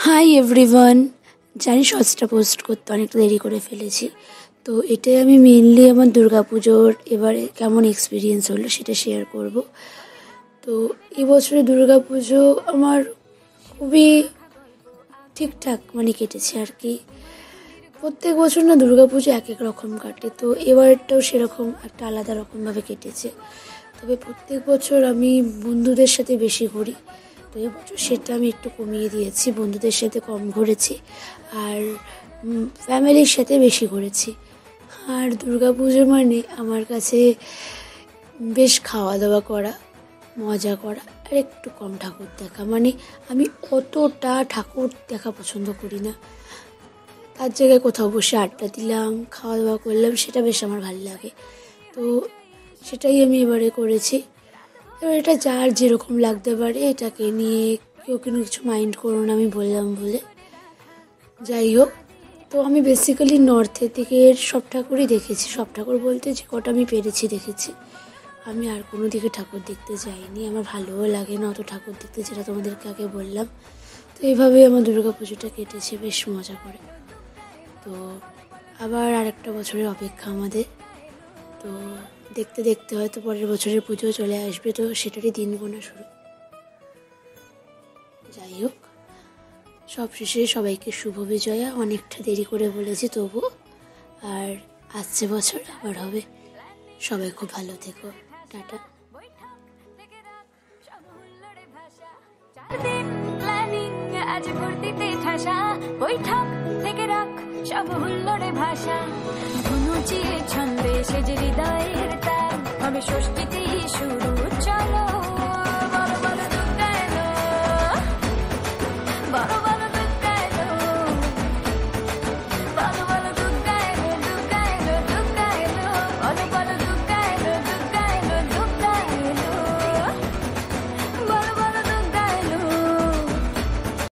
Hi everyone, জানি শর্টসটা post করতে অনেকটা দেরি করে ফেলেছি। তো এটাই আমি মেনলি আমার দুর্গাপুজোর এবারে কেমন এক্সপিরিয়েন্স হলো সেটা শেয়ার করব। তো এবছরে দুর্গাপুজো আমার খুবই ঠিকঠাক কেটেছে আর কি। প্রত্যেক বছর না দুর্গাপুজো এক এক রকম কাটে, তো এবারটাও সেরকম একটা আলাদা রকমভাবে কেটেছে। তবে প্রত্যেক বছর আমি বন্ধুদের সাথে বেশি ঘুরি, তো এবছর সেটা আমি একটু কমিয়ে দিয়েছি, বন্ধুদের সাথে কম ঘুরেছি আর ফ্যামিলির সাথে বেশি ঘুরেছি। আর দুর্গাপুজো মানে আমার কাছে বেশ খাওয়া দাওয়া করা, মজা করা আর একটু কম ঠাকুর দেখা। আমি অতটা ঠাকুর দেখা পছন্দ করি না, তার জায়গায় কোথাও বসে আড্ডা দিলাম, খাওয়া দাওয়া করলাম, সেটা বেশ আমার ভালো লাগে। তো সেটাই আমি এবারে করেছি। এবার এটা যার যেরকম লাগতে পারে, এটাকে নিয়ে কেউ কোনো কিছু মাইন্ড করো না, আমি বললাম বলে। যাই হোক, তো আমি বেসিক্যালি নর্থের দিকের সব ঠাকুরই দেখেছি। সব ঠাকুর বলতে যে কটা আমি পেরেছি দেখেছি। আমি আর কোনো দিকে ঠাকুর দেখতে যাইনি, আমার ভালোও লাগে না অত ঠাকুর দেখতে, যেটা তোমাদেরকে আগে বললাম। তো এইভাবেই আমার দুর্গাপুজোটা কেটেছে বেশ মজা করে। তো আবার আরেকটা বছরের অপেক্ষা আমাদের। তো দেখতে দেখতে হয়তো পরের বছরের পুজো চলে আসবে, তো সেটারই দিন গোনা শুরু। যাই হোক, সব শেষে সবাইকে শুভ বিজয়া। অনেকটা দেরি করে বলেছি তবু, আর আসছে বছর আবার হবে। সবাই খুব ভালো থেকো, টাটা। আজ ভর্তিতে ঠাসা বৈঠক থেকে রাখ সব হুল্লোড়ে ভাষা, ধনুচিয়ে ছন্দে সেজে হৃদয়ের তার হবে ষষ্ঠী।